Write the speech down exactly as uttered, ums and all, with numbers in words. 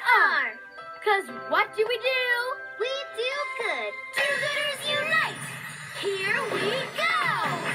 are. Cause what do we do? We do good. Do-gooders unite! Here we go!